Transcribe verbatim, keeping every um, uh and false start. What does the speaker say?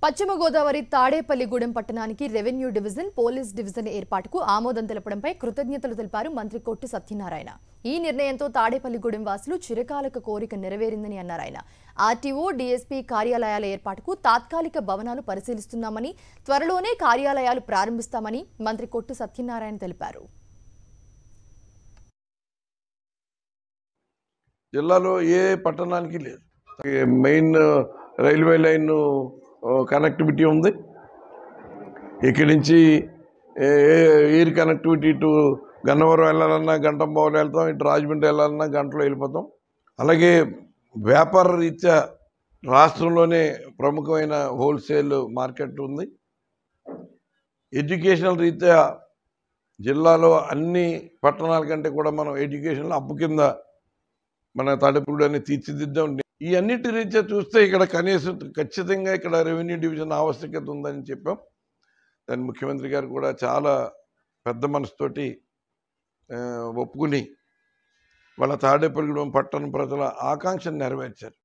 పశ్చిమ గోదావరి తాడేపల్లిగూడెం పట్టణానికి revenue division police division ఏర్పాటుకు ఆమోదం తెలపడంపై కృతజ్ఞతలు తెలిపారు మంత్రి కొట్టు సత్యనారాయణ. ఈ నిర్ణయంతో తాడేపల్లిగూడెం వాసులు చిరకాలక కోరిక నెరవేరిందని అన్నారు ఆయన. ఆర్టీఓ డీఎస్పీ కార్యాలయాల ఏర్పాటుకు తాత్కాలిక భవనాలు పరిశీలిస్తున్నామని, త్వరలోనే కార్యాలయాలు ప్రారంభిస్తామని మంత్రి కొట్టు సత్యనారాయణ తెలిపారు. జిల్లాలో ఏ పట్టణానికి లేదు. మెయిన్ రైల్వే లైన్ కనెక్టివిటీ ఉంది. ఇక్కడి నుంచి ఎయిర్ కనెక్టివిటీ ఇటు గన్నవరం వెళ్ళాలన్నా గంట పోవాలి వెళ్తాం, ఇటు రాజమండ్రి వెళ్ళాలన్నా గంటలో వెళ్ళిపోతాం. అలాగే వ్యాపార రీత్యా రాష్ట్రంలోనే ప్రముఖమైన హోల్సేల్ మార్కెట్ ఉంది. ఎడ్యుకేషనల్ రీత్యా జిల్లాలో అన్ని పట్టణాల కంటే కూడా మనం ఎడ్యుకేషన్లో అప్పు కింద మన తాడేపల్లిగూడెన్ని తీర్చిదిద్దాం. ఈ అన్నిటి రీత్యా చూస్తే ఇక్కడ కనీసం ఖచ్చితంగా ఇక్కడ రెవెన్యూ డివిజన్ ఆవశ్యకత ఉందని చెప్పాం. దాన్ని ముఖ్యమంత్రి గారు కూడా చాలా పెద్ద మనసుతోటి ఒప్పుకుని వాళ్ళ తాడేపల్లిగూడెం పట్టణ ప్రజల ఆకాంక్షను నెరవేర్చారు.